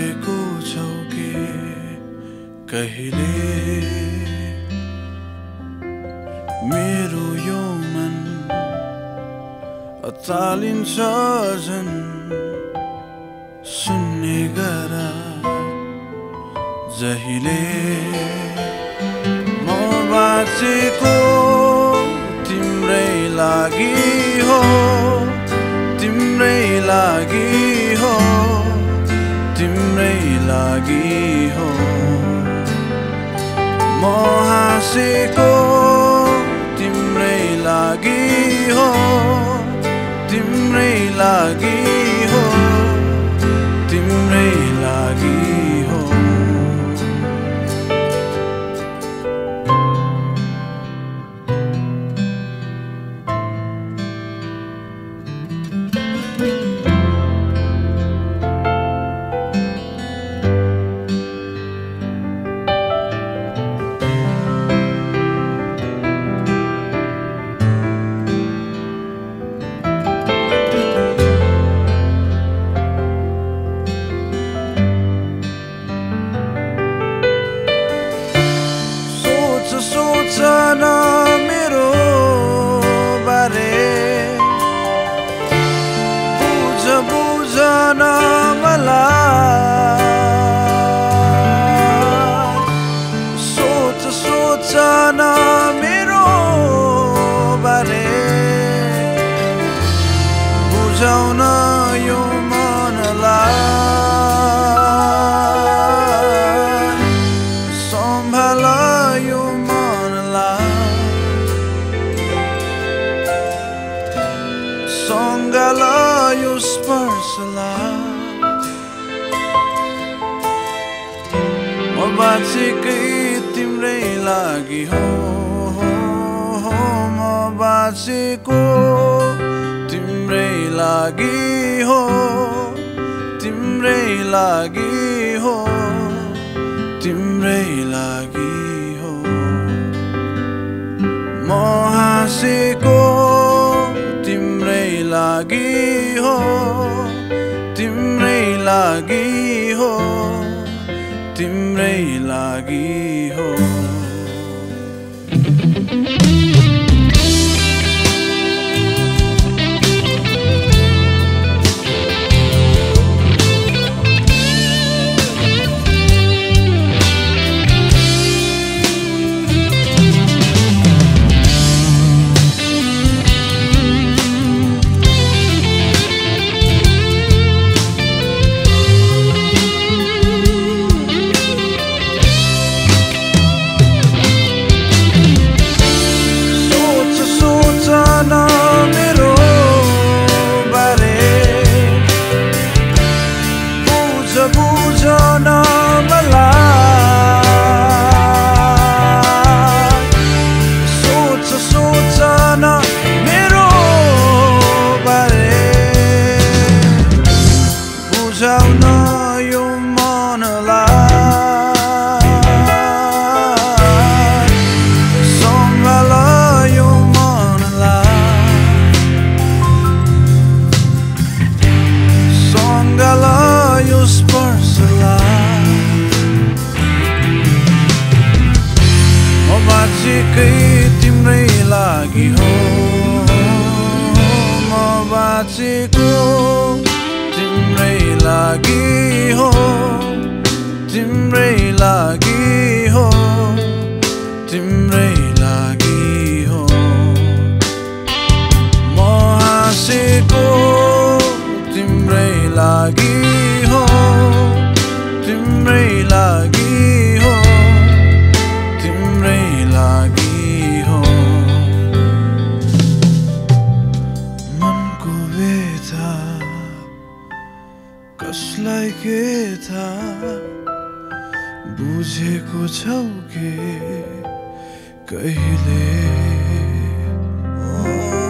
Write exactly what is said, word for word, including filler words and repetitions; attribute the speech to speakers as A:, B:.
A: बुझेको छौ के कहिले मेरो यो मन अचालिन्छ झन् सुन्ने गर जहिले म बाँचेको तिम्रै लागि हो तिम्रै लागि हो तिम्रै लागि हो म हाँसेको तिम्रै लागि हो तिम्रै लागि हो तिम्रै लागि हो सोचन मेरो बारे बुझ बुझन मलाई सोच सोचन मेरो बारे बुझाउन यो मनलाई सम्भाल यो सँगल यो स्पर्शलाई म बाँचेकै तिम्रै लागि हो म बाँचेको तिम्रै लागि हो तिम्रै लागि हो तिम्रै लागि हो म हाँसेको तिम्रै लागि हो तिम्रै लागि हो तिम्रै लागि हो मेरो बारे बुझ बुझन मलाई सोच सोचन मेरो बारे बुझाउन यो मनलाई सम्भाल यो सँगल यो स्पर्शलाई म बाँचेकै तिम्रै लागि हो म बाँचेको तिम्रै लागि हो तिम्रै लागि हो तिम्रै लागि हो म हाँसेको तिम्रै लागि हो तिम्रै लागि हो तिम्रै लागि हो मनको व्यथा कसलाई के थाहा बुझेको छौ के कहिले